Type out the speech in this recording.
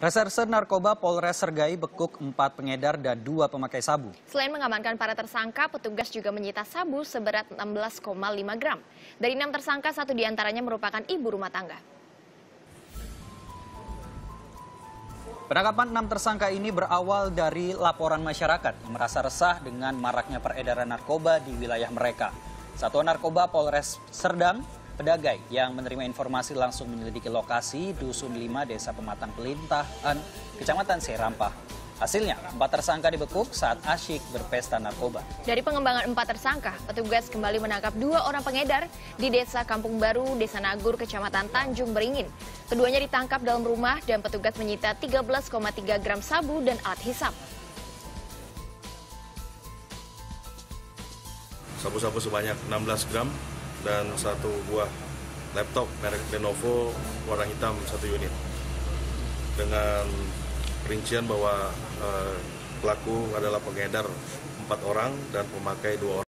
Reserse Narkoba Polres Sergai bekuk 4 pengedar dan 2 pemakai sabu. Selain mengamankan para tersangka, petugas juga menyita sabu seberat 16,5 gram. Dari 6 tersangka, 1 diantaranya merupakan ibu rumah tangga. Penangkapan 6 tersangka ini berawal dari laporan masyarakat yang merasa resah dengan maraknya peredaran narkoba di wilayah mereka. Satuan Narkoba Polres Serdang, Pedagai yang menerima informasi langsung menyelidiki lokasi Dusun 5 Desa Pematang Pelintahan, Kecamatan Serampah. Hasilnya, 4 tersangka dibekuk saat asyik berpesta narkoba. Dari pengembangan 4 tersangka, petugas kembali menangkap 2 orang pengedar di Desa Kampung Baru, Desa Nagur, Kecamatan Tanjung Beringin. Keduanya ditangkap dalam rumah dan petugas menyita 13,3 gram sabu dan alat hisap. Sabu-sabu sebanyak 16 gram dan 1 buah laptop merek Lenovo warna hitam 1 unit. Dengan rincian bahwa pelaku adalah pengedar 4 orang dan pemakai 2 orang.